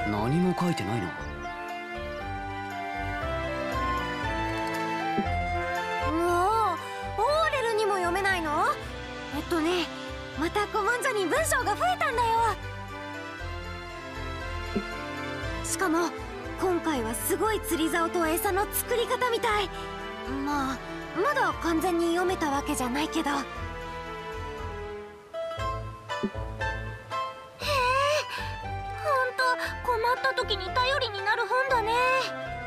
何も書いてないな。 もうオーレルにも読めないの？また古文書に文章が増えたんだよ。しかも今回はすごい釣り竿と餌の作り方みたい。まあまだ完全に読めたわけじゃないけど。へえ、ほんと困った時に頼りになる本だね。